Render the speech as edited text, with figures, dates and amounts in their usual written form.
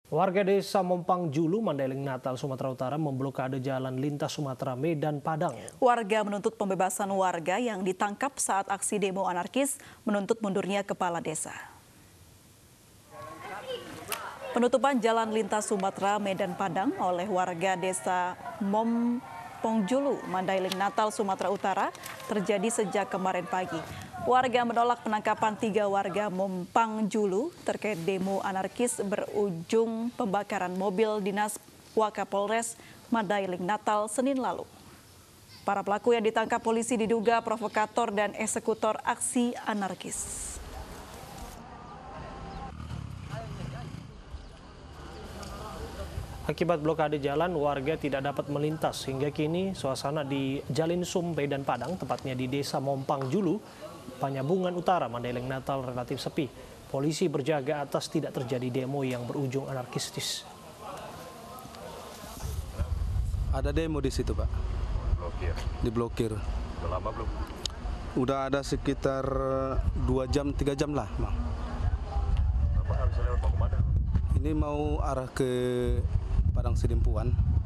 Warga desa Mompang Julu, Mandailing Natal, Sumatera Utara memblokade jalan lintas Sumatera Medan Padang. Warga menuntut pembebasan warga yang ditangkap saat aksi demo anarkis menuntut mundurnya kepala desa. Penutupan jalan lintas Sumatera Medan Padang oleh warga desa Mompang Julu, Mandailing Natal, Sumatera Utara terjadi sejak kemarin pagi. Warga menolak penangkapan 3 warga Mompang Julu terkait demo anarkis berujung pembakaran mobil dinas Wakapolres Mandailing Natal Senin lalu. Para pelaku yang ditangkap polisi diduga provokator dan eksekutor aksi anarkis. Akibat blokade jalan, warga tidak dapat melintas. Hingga kini suasana di Jalin Sumpe dan Padang, tepatnya di desa Mompang Julu, Panyabungan Utara, Mandailing Natal relatif sepi. Polisi berjaga atas tidak terjadi demo yang berujung anarkistis. Ada demo di situ, Pak. Blokir. Diblokir. Udah lama belum? Udah ada sekitar 2 jam, 3 jam lah, Bang. Bapak harus lewat mau kemana? Ini mau arah ke Padang Sidimpuan.